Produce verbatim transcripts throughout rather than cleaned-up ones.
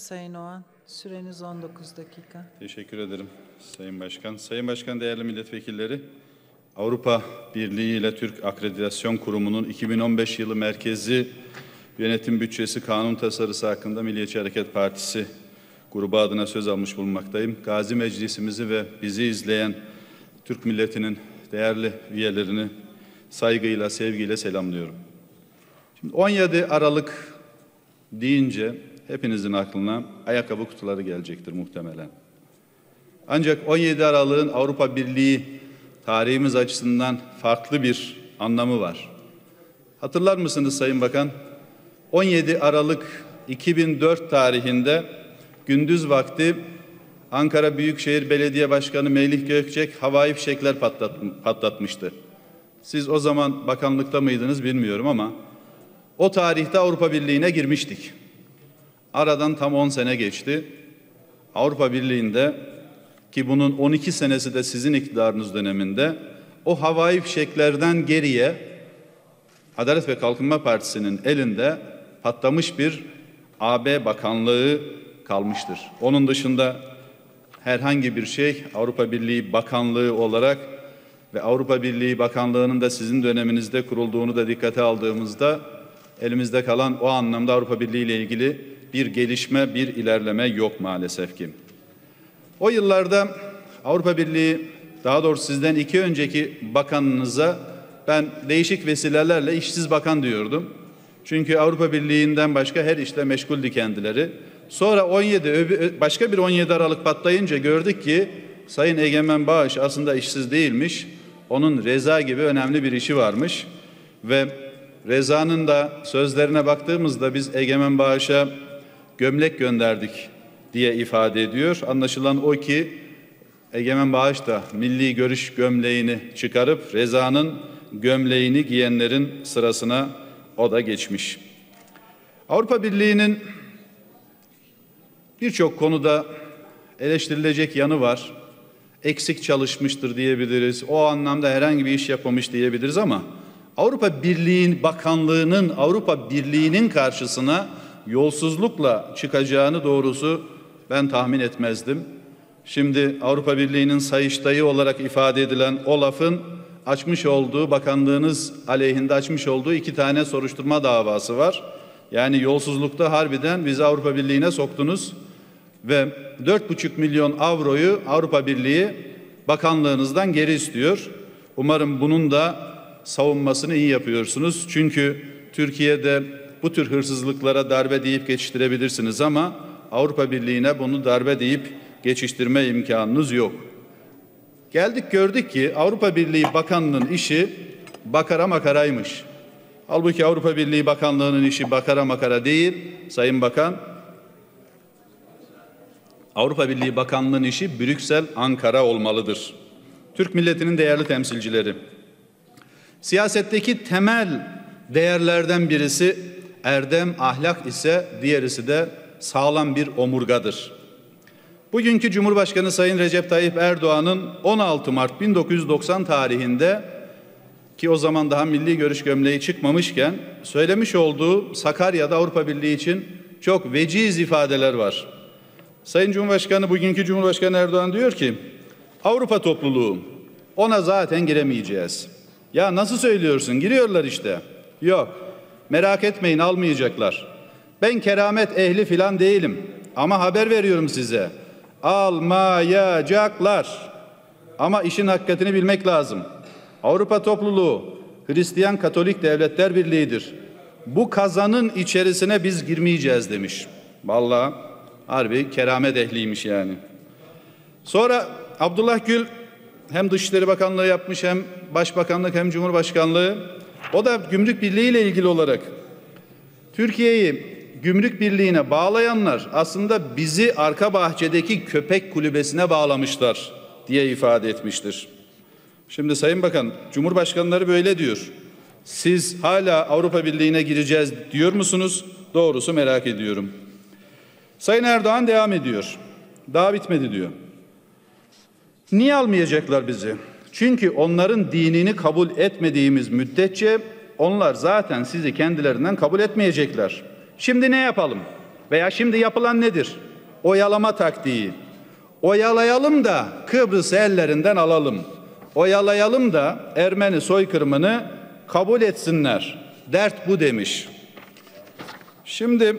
Sayın Oğan. Süreniz on dokuz dakika. Teşekkür ederim Sayın Başkan. Sayın Başkan, değerli milletvekilleri, Avrupa Birliği ile Türk Akreditasyon Kurumu'nun iki bin on beş yılı merkezi yönetim bütçesi kanun tasarısı hakkında Milliyetçi Hareket Partisi grubu adına söz almış bulunmaktayım. Gazi Meclisimizi ve bizi izleyen Türk milletinin değerli üyelerini saygıyla, sevgiyle selamlıyorum. Şimdi on yedi Aralık deyince hepinizin aklına ayakkabı kutuları gelecektir muhtemelen. Ancak on yedi Aralık'ın Avrupa Birliği tarihimiz açısından farklı bir anlamı var. Hatırlar mısınız Sayın Bakan? on yedi Aralık iki bin dört tarihinde gündüz vakti Ankara Büyükşehir Belediye Başkanı Melih Gökçek havai fişekler patlat, patlatmıştı. Siz o zaman bakanlıkta mıydınız bilmiyorum ama o tarihte Avrupa Birliği'ne girmiştik. Aradan tam on sene geçti. Avrupa Birliği'nde, ki bunun on iki senesi de sizin iktidarınız döneminde, o havai fişeklerden geriye Adalet ve Kalkınma Partisi'nin elinde patlamış bir A B Bakanlığı kalmıştır. Onun dışında herhangi bir şey Avrupa Birliği Bakanlığı olarak ve Avrupa Birliği Bakanlığı'nın da sizin döneminizde kurulduğunu da dikkate aldığımızda elimizde kalan o anlamda Avrupa Birliği ile ilgili bir gelişme, bir ilerleme yok maalesef ki. O yıllarda Avrupa Birliği, daha doğrusu sizden iki önceki bakanınıza ben değişik vesilelerle işsiz bakan diyordum. Çünkü Avrupa Birliği'nden başka her işle meşguldü kendileri. Sonra on yedi başka bir on yedi Aralık patlayınca gördük ki Sayın Egemen Bağış aslında işsiz değilmiş. Onun Reza gibi önemli bir işi varmış ve Reza'nın da sözlerine baktığımızda biz Egemen Bağış'a gömlek gönderdik diye ifade ediyor. Anlaşılan o ki Egemen Bağış da milli görüş gömleğini çıkarıp Reza'nın gömleğini giyenlerin sırasına o da geçmiş. Avrupa Birliği'nin birçok konuda eleştirilecek yanı var. Eksik çalışmıştır diyebiliriz. O anlamda herhangi bir iş yapmamış diyebiliriz ama Avrupa Birliği Bakanlığı'nın Avrupa Birliği'nin karşısına yolsuzlukla çıkacağını doğrusu ben tahmin etmezdim. Şimdi Avrupa Birliği'nin Sayıştayı olarak ifade edilen OLAF'ın açmış olduğu, bakanlığınız aleyhinde açmış olduğu iki tane soruşturma davası var. Yani yolsuzlukta harbiden bizi Avrupa Birliği'ne soktunuz ve dört buçuk milyon avroyu Avrupa Birliği bakanlığınızdan geri istiyor. Umarım bunun da savunmasını iyi yapıyorsunuz. Çünkü Türkiye'de bu tür hırsızlıklara darbe deyip geçiştirebilirsiniz ama Avrupa Birliği'ne bunu darbe deyip geçiştirme imkanınız yok. Geldik gördük ki Avrupa Birliği Bakanlığı'nın işi bakara makaraymış. Halbuki Avrupa Birliği Bakanlığı'nın işi bakara makara değil Sayın Bakan. Avrupa Birliği Bakanlığı'nın işi Brüksel, Ankara olmalıdır. Türk milletinin değerli temsilcileri, siyasetteki temel değerlerden birisi erdem, ahlak ise diğerisi de sağlam bir omurgadır. Bugünkü Cumhurbaşkanı Sayın Recep Tayyip Erdoğan'ın on altı Mart bin dokuz yüz doksan tarihinde, ki o zaman daha milli görüş gömleği çıkmamışken, söylemiş olduğu Sakarya'da Avrupa Birliği için çok veciz ifadeler var. Sayın Cumhurbaşkanı, bugünkü Cumhurbaşkanı Erdoğan diyor ki, Avrupa topluluğu, ona zaten giremeyeceğiz. Ya nasıl söylüyorsun? Giriyorlar işte. Yok, merak etmeyin, almayacaklar. Ben keramet ehli filan değilim ama haber veriyorum size. Almayacaklar. Ama işin hakikatini bilmek lazım. Avrupa topluluğu Hristiyan Katolik Devletler Birliği'dir. Bu kazanın içerisine biz girmeyeceğiz demiş. Vallahi harbi keramet ehliymiş yani. Sonra Abdullah Gül hem Dışişleri Bakanlığı yapmış, hem Başbakanlık, hem Cumhurbaşkanlığı. O da Gümrük Birliği ile ilgili olarak Türkiye'yi Gümrük Birliği'ne bağlayanlar aslında bizi arka bahçedeki köpek kulübesine bağlamışlar diye ifade etmiştir. Şimdi Sayın Bakan, Cumhurbaşkanları böyle diyor. Siz hala Avrupa Birliği'ne gireceğiz diyor musunuz? Doğrusu merak ediyorum. Sayın Erdoğan devam ediyor. Daha bitmedi diyor. Niye almayacaklar bizi? Çünkü onların dinini kabul etmediğimiz müddetçe onlar zaten sizi kendilerinden kabul etmeyecekler. Şimdi ne yapalım? Veya şimdi yapılan nedir? Oyalama taktiği. Oyalayalım da Kıbrıs'ı ellerinden alalım. Oyalayalım da Ermeni soykırımını kabul etsinler. Dert bu demiş. Şimdi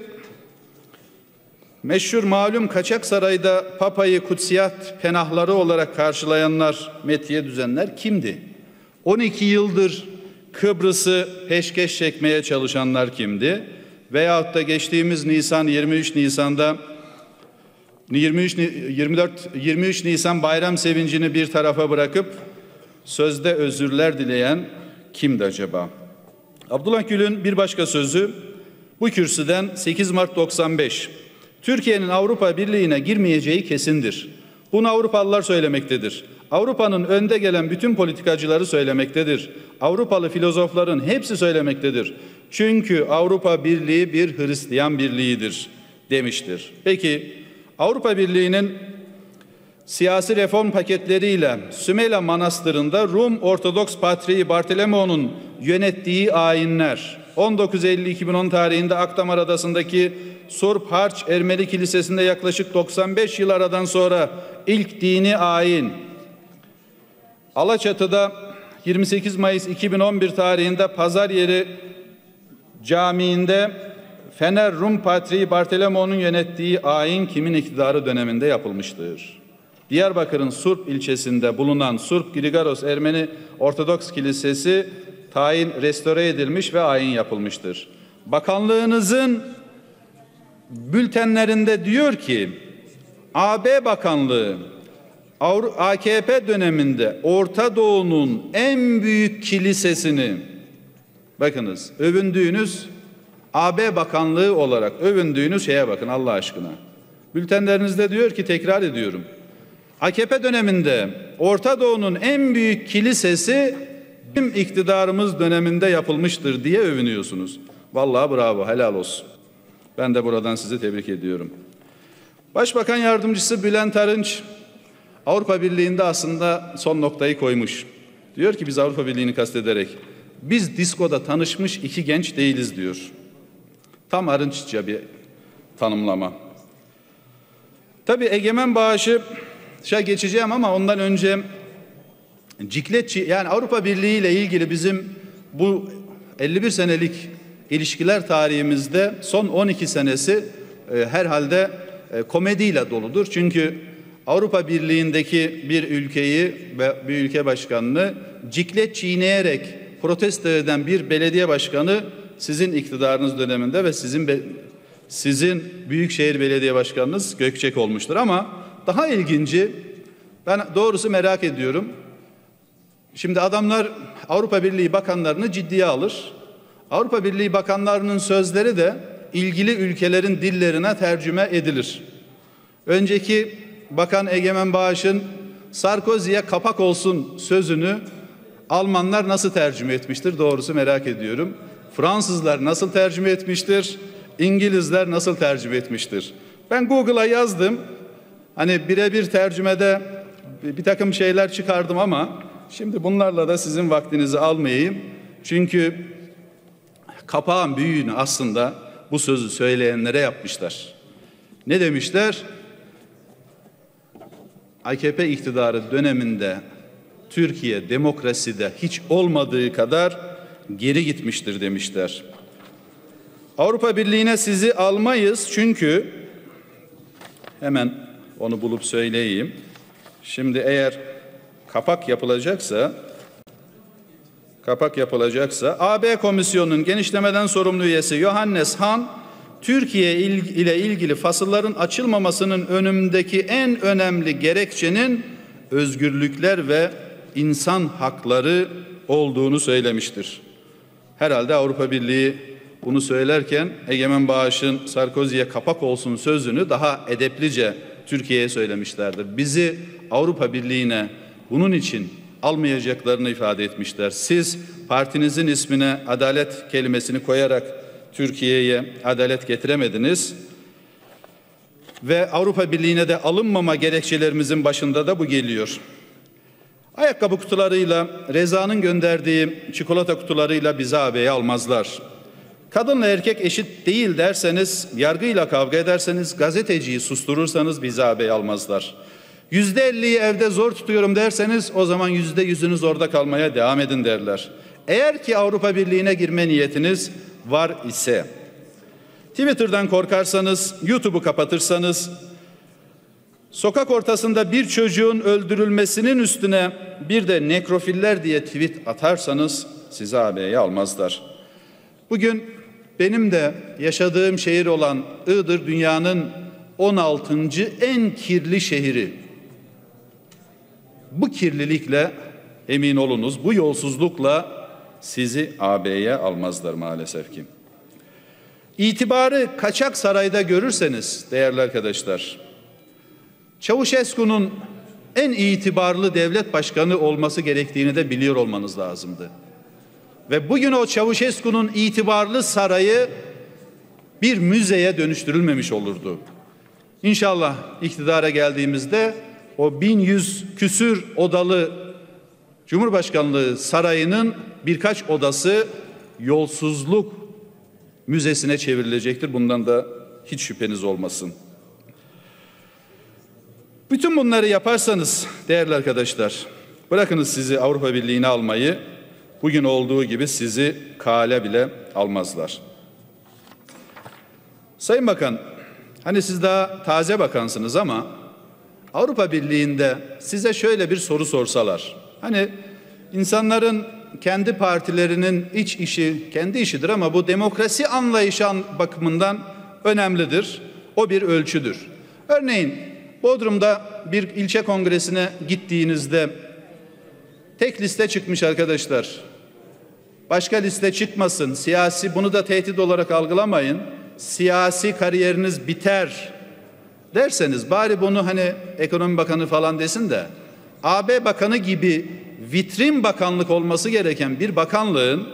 meşhur malum Kaçak Saray'da Papa'yı kutsiyat penahları olarak karşılayanlar, metiye düzenler kimdi? on iki yıldır Kıbrıs'ı peşkeş çekmeye çalışanlar kimdi? Veyahut da geçtiğimiz Nisan, yirmi üç Nisan'da yirmi üç, yirmi dört, yirmi üç Nisan bayram sevincini bir tarafa bırakıp sözde özürler dileyen kimdi acaba? Abdullah Gül'ün bir başka sözü bu kürsüden sekiz Mart doksan beş. Türkiye'nin Avrupa Birliği'ne girmeyeceği kesindir. Bunu Avrupalılar söylemektedir. Avrupa'nın önde gelen bütün politikacıları söylemektedir. Avrupalı filozofların hepsi söylemektedir. Çünkü Avrupa Birliği bir Hristiyan birliğidir demiştir. Peki Avrupa Birliği'nin siyasi reform paketleriyle Sümela Manastırı'nda Rum Ortodoks Patriği Bartolomeo'nun yönettiği ayinler, on dokuz Eylül iki bin on tarihinde Akdamar Adası'ndaki Surp Harç Ermeni Kilisesi'nde yaklaşık doksan beş yıl aradan sonra ilk dini ayin, Alaçatı'da yirmi sekiz Mayıs iki bin on bir tarihinde Pazaryeri Camii'nde Fener Rum Patriği Bartolomeo'nun yönettiği ayin kimin iktidarı döneminde yapılmıştır? Diyarbakır'ın Surp ilçesinde bulunan Surp Grigoros Ermeni Ortodoks Kilisesi tayin restore edilmiş ve ayin yapılmıştır. Bakanlığınızın bültenlerinde diyor ki A B Bakanlığı A K P döneminde Orta Doğu'nun en büyük kilisesini, bakınız övündüğünüz A B Bakanlığı olarak övündüğünüz şeye bakın Allah aşkına. Bültenlerinizde diyor ki, tekrar ediyorum, A K P döneminde Orta Doğu'nun en büyük kilisesi bizim iktidarımız döneminde yapılmıştır diye övünüyorsunuz. Vallahi bravo, helal olsun. Ben de buradan sizi tebrik ediyorum. Başbakan Yardımcısı Bülent Arınç Avrupa Birliği'nde aslında son noktayı koymuş. Diyor ki biz Avrupa Birliği'ni kastederek biz diskoda tanışmış iki genç değiliz diyor. Tam Arınçça bir tanımlama. Tabii egemen bağışa geçeceğim ama ondan önce cikletçi, yani Avrupa Birliği ile ilgili bizim bu elli bir senelik ilişkiler tarihimizde son on iki senesi e, herhalde e, komediyle doludur. Çünkü Avrupa Birliği'ndeki bir ülkeyi ve bir ülke başkanını ciklet çiğneyerek protesto eden bir belediye başkanı sizin iktidarınız döneminde ve sizin be, sizin Büyükşehir Belediye Başkanınız Gökçek olmuştur. Ama daha ilginci, ben doğrusu merak ediyorum. Şimdi adamlar Avrupa Birliği bakanlarını ciddiye alır. Avrupa Birliği bakanlarının sözleri de ilgili ülkelerin dillerine tercüme edilir. Önceki Bakan Egemen Bağış'ın Sarkozy'ye kapak olsun sözünü Almanlar nasıl tercüme etmiştir? Doğrusu merak ediyorum. Fransızlar nasıl tercüme etmiştir? İngilizler nasıl tercüme etmiştir? Ben Google'a yazdım. Hani birebir tercümede bir takım şeyler çıkardım ama şimdi bunlarla da sizin vaktinizi almayayım. Çünkü kapağın büyüğünü aslında bu sözü söyleyenlere yapmışlar. Ne demişler? A K P iktidarı döneminde Türkiye demokraside hiç olmadığı kadar geri gitmiştir demişler. Avrupa Birliği'ne sizi almayız çünkü, hemen onu bulup söyleyeyim. Şimdi eğer kapak yapılacaksa kapak yapılacaksa A B Komisyonu'nun genişlemeden sorumlu üyesi Johannes Hahn, Türkiye ile ilgili fasılların açılmamasının önündeki en önemli gerekçenin özgürlükler ve insan hakları olduğunu söylemiştir. Herhalde Avrupa Birliği bunu söylerken Egemen Bağış'ın Sarkozy'ye kapak olsun sözünü daha edeplice Türkiye'ye söylemişlerdir. Bizi Avrupa Birliği'ne bunun için almayacaklarını ifade etmişler. Siz partinizin ismine adalet kelimesini koyarak Türkiye'ye adalet getiremediniz ve Avrupa Birliği'ne de alınmama gerekçelerimizin başında da bu geliyor. Ayakkabı kutularıyla, Reza'nın gönderdiği çikolata kutularıyla bizi A B'ye almazlar. Kadınla erkek eşit değil derseniz, yargıyla kavga ederseniz, gazeteciyi susturursanız bizi ağabey almazlar. Yüzde elliyi evde zor tutuyorum derseniz o zaman yüzde yüzünüz orada kalmaya devam edin derler. Eğer ki Avrupa Birliği'ne girme niyetiniz var ise, Twitter'dan korkarsanız, YouTube'u kapatırsanız, sokak ortasında bir çocuğun öldürülmesinin üstüne bir de nekrofiller diye tweet atarsanız sizi ağabeye almazlar. Bugün benim de yaşadığım şehir olan Iğdır dünyanın on altıncı en kirli şehri. Bu kirlilikle emin olunuz, bu yolsuzlukla sizi ağabeye almazlar maalesef ki. İtibarı kaçak sarayda görürseniz değerli arkadaşlar, Çavuşescu'nun en itibarlı devlet başkanı olması gerektiğini de biliyor olmanız lazımdı. Ve bugün o Çavuşescu'nun itibarlı sarayı bir müzeye dönüştürülmemiş olurdu. İnşallah iktidara geldiğimizde o bin yüz küsür odalı Cumhurbaşkanlığı sarayının birkaç odası yolsuzluk müzesine çevrilecektir. Bundan da hiç şüpheniz olmasın. Bütün bunları yaparsanız değerli arkadaşlar, bırakınız sizi Avrupa Birliği'ne almayı, bugün olduğu gibi sizi kale bile almazlar. Sayın Bakan, hani siz daha taze bakansınız ama Avrupa Birliği'nde size şöyle bir soru sorsalar, hani insanların kendi partilerinin iç işi kendi işidir ama bu demokrasi anlayışı bakımından önemlidir. O bir ölçüdür. Örneğin Bodrum'da bir ilçe kongresine gittiğinizde tek liste çıkmış arkadaşlar. Başka liste çıkmasın. Siyasi, bunu da tehdit olarak algılamayın. Siyasi kariyeriniz biter derseniz bari bunu hani ekonomi bakanı falan desin de A B bakanı gibi vitrin bakanlık olması gereken bir bakanlığın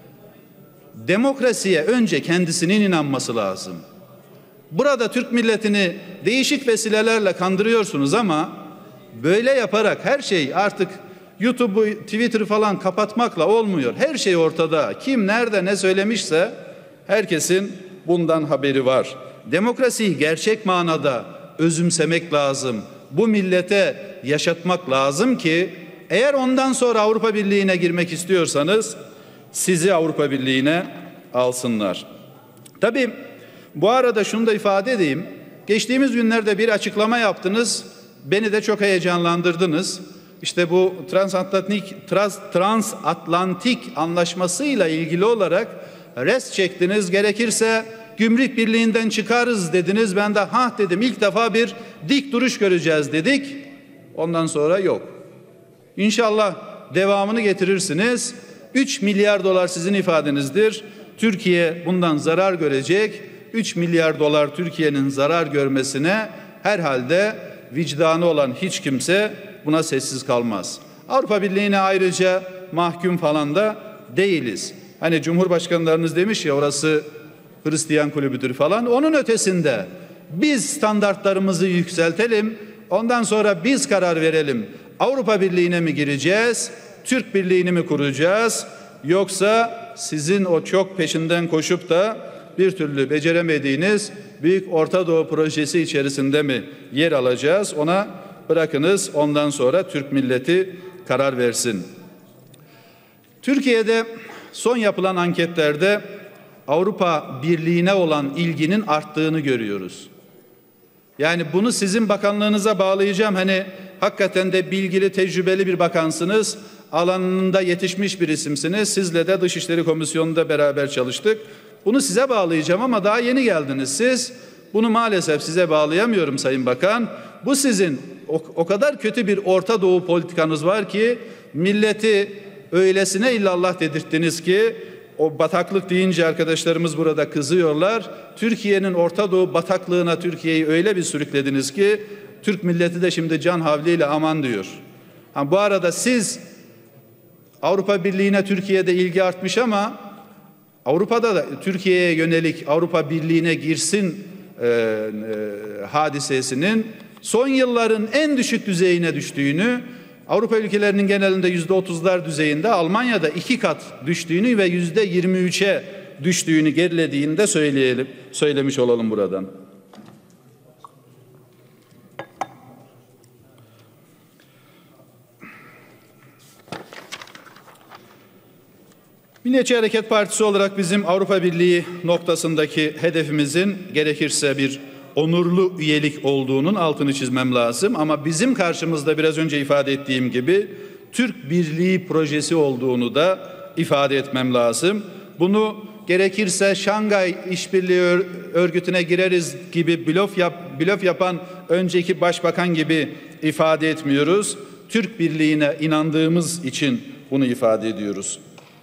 demokrasiye önce kendisinin inanması lazım. Burada Türk milletini değişik vesilelerle kandırıyorsunuz ama böyle yaparak her şey artık YouTube'u, Twitter'ı falan kapatmakla olmuyor. Her şey ortada. Kim nerede ne söylemişse herkesin bundan haberi var. Demokrasiyi gerçek manada özümsemek lazım. Bu millete yaşatmak lazım ki eğer ondan sonra Avrupa Birliği'ne girmek istiyorsanız sizi Avrupa Birliği'ne alsınlar. Tabii bu arada şunu da ifade edeyim. Geçtiğimiz günlerde bir açıklama yaptınız. Beni de çok heyecanlandırdınız. İşte bu transatlantik, trans, transatlantik anlaşmasıyla ilgili olarak res çektiniz. Gerekirse Gümrük Birliği'nden çıkarız dediniz. Ben de ha dedim, ilk defa bir dik duruş göreceğiz dedik. Ondan sonra yok. İnşallah devamını getirirsiniz. üç milyar dolar sizin ifadenizdir. Türkiye bundan zarar görecek. üç milyar dolar Türkiye'nin zarar görmesine herhalde vicdanı olan hiç kimse buna sessiz kalmaz. Avrupa Birliği'ne ayrıca mahkum falan da değiliz. Hani Cumhurbaşkanlarınız demiş ya orası Hristiyan kulübüdür falan. Onun ötesinde biz standartlarımızı yükseltelim. Ondan sonra biz karar verelim. Avrupa Birliği'ne mi gireceğiz? Türk Birliği'ni mi kuracağız? Yoksa sizin o çok peşinden koşup da bir türlü beceremediğiniz Büyük Orta Doğu projesi içerisinde mi yer alacağız? Ona bırakınız, ondan sonra Türk milleti karar versin. Türkiye'de son yapılan anketlerde Avrupa Birliği'ne olan ilginin arttığını görüyoruz. Yani bunu sizin bakanlığınıza bağlayacağım. Hani hakikaten de bilgili, tecrübeli bir bakansınız. Alanında yetişmiş bir isimsiniz. Sizle de Dışişleri Komisyonu'nda beraber çalıştık. Bunu size bağlayacağım ama daha yeni geldiniz siz. Bunu maalesef size bağlayamıyorum Sayın Bakan. Bu sizin o, o kadar kötü bir Orta Doğu politikanız var ki milleti öylesine illallah dedirttiniz ki o bataklık deyince arkadaşlarımız burada kızıyorlar. Türkiye'nin Orta Doğu bataklığına Türkiye'yi öyle bir sürüklediniz ki Türk milleti de şimdi can havliyle aman diyor. Ha, bu arada siz Avrupa Birliği'ne Türkiye'de ilgi artmış ama Avrupa'da da Türkiye'ye yönelik Avrupa Birliği'ne girsin e, e, hadisesinin son yılların en düşük düzeyine düştüğünü, Avrupa ülkelerinin genelinde yüzde otuzlar düzeyinde, Almanya'da iki kat düştüğünü ve yüzde yirmi üçe düştüğünü, gerilediğini de söyleyelim, söylemiş olalım buradan. Milliyetçi Hareket Partisi olarak bizim Avrupa Birliği noktasındaki hedefimizin gerekirse bir onurlu üyelik olduğunun altını çizmem lazım. Ama bizim karşımızda biraz önce ifade ettiğim gibi Türk Birliği projesi olduğunu da ifade etmem lazım. Bunu gerekirse Şangay İşbirliği Örgütü'ne gireriz gibi blöf, yap, blöf yapan önceki başbakan gibi ifade etmiyoruz. Türk Birliği'ne inandığımız için bunu ifade ediyoruz.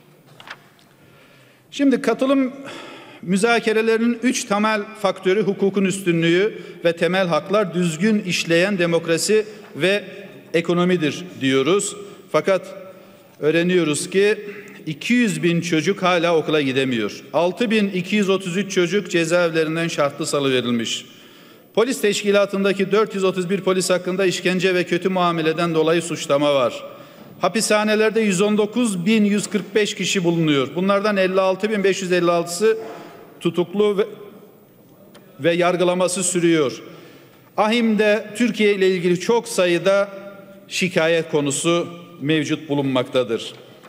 Şimdi katılım müzakerelerinin üç temel faktörü hukukun üstünlüğü ve temel haklar, düzgün işleyen demokrasi ve ekonomidir diyoruz. Fakat öğreniyoruz ki iki yüz bin çocuk hala okula gidemiyor. altı bin iki yüz otuz üç çocuk cezaevlerinden şartlı salıverilmiş. Polis teşkilatındaki dört yüz otuz bir polis hakkında işkence ve kötü muameleden dolayı suçlama var. Hapishanelerde yüz on dokuz bin yüz kırk beş kişi bulunuyor. Bunlardan elli altı bin beş yüz elli altısı tutuklu ve, ve yargılaması sürüyor. A H İM'de Türkiye ile ilgili çok sayıda şikayet konusu mevcut bulunmaktadır.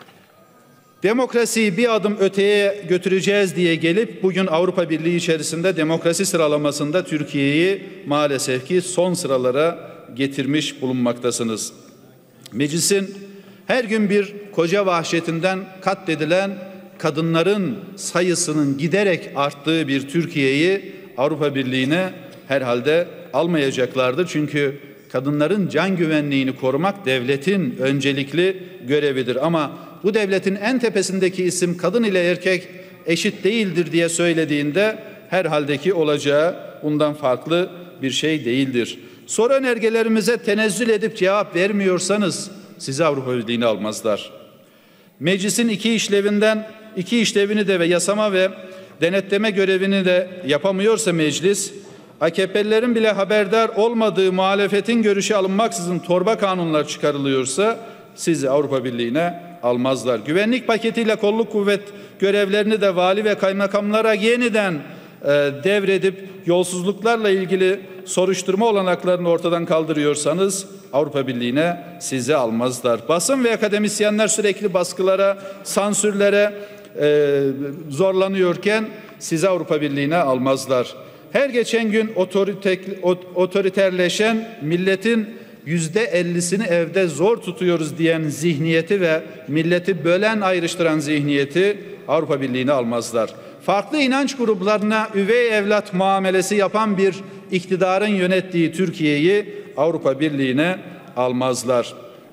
Demokrasiyi bir adım öteye götüreceğiz diye gelip bugün Avrupa Birliği içerisinde demokrasi sıralamasında Türkiye'yi maalesef ki son sıralara getirmiş bulunmaktasınız. Meclisin her gün bir koca vahşetinden katledilen kadınların sayısının giderek arttığı bir Türkiye'yi Avrupa Birliği'ne herhalde almayacaklardır. Çünkü kadınların can güvenliğini korumak devletin öncelikli görevidir. Ama bu devletin en tepesindeki isim kadın ile erkek eşit değildir diye söylediğinde herhalde ki olacağı bundan farklı bir şey değildir. Soru önergelerimize tenezzül edip cevap vermiyorsanız sizi Avrupa Birliği'ne almazlar. Meclisin iki işlevinden iki işlevini de ve yasama ve denetleme görevini de yapamıyorsa meclis, A K P'lilerin bile haberdar olmadığı muhalefetin görüşü alınmaksızın torba kanunlar çıkarılıyorsa sizi Avrupa Birliği'ne almazlar. Güvenlik paketiyle kolluk kuvvet görevlerini de vali ve kaymakamlara yeniden e, devredip yolsuzluklarla ilgili soruşturma olanaklarını ortadan kaldırıyorsanız Avrupa Birliği'ne sizi almazlar. Basın ve akademisyenler sürekli baskılara, sansürlere e, zorlanıyorken sizi Avrupa Birliği'ne almazlar. Her geçen gün otorite, otoriterleşen milletin yüzde ellisini evde zor tutuyoruz diyen zihniyeti ve milleti bölen ayrıştıran zihniyeti Avrupa Birliği'ne almazlar. Farklı inanç gruplarına üvey evlat muamelesi yapan bir iktidarın yönettiği Türkiye'yi Avrupa Birliği'ne almazlar.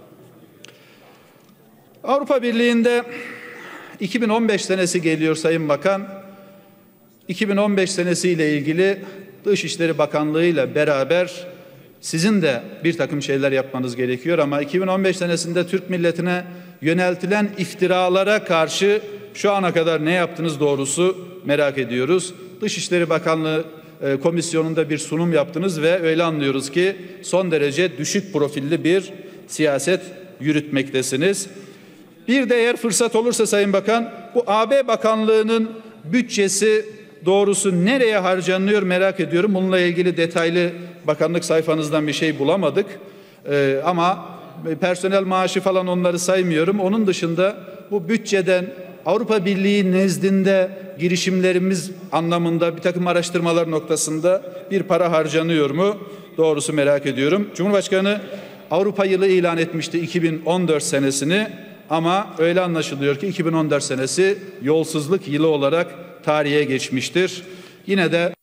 Avrupa Birliği'nde iki bin on beş senesi geliyor Sayın Bakan. iki bin on beş senesiyle ilgili Dışişleri Bakanlığı ile beraber sizin de bir takım şeyler yapmanız gerekiyor ama iki bin on beş senesinde Türk milletine yöneltilen iftiralara karşı şu ana kadar ne yaptınız doğrusu merak ediyoruz. Dışişleri Bakanlığı e, komisyonunda bir sunum yaptınız ve öyle anlıyoruz ki son derece düşük profilli bir siyaset yürütmektesiniz. Bir de eğer fırsat olursa Sayın Bakan, bu A B Bakanlığı'nın bütçesi doğrusu nereye harcanıyor merak ediyorum. Bununla ilgili detaylı bakanlık sayfanızdan bir şey bulamadık. Ee, ama personel maaşı falan onları saymıyorum. Onun dışında bu bütçeden Avrupa Birliği nezdinde girişimlerimiz anlamında bir takım araştırmalar noktasında bir para harcanıyor mu? Doğrusu merak ediyorum. Cumhurbaşkanı Avrupa yılı ilan etmişti iki bin on dört senesini ama öyle anlaşılıyor ki iki bin on dört senesi yolsuzluk yılı olarak tarihe geçmiştir. Yine de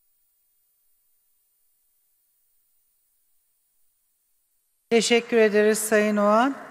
teşekkür ederiz Sayın Oğan.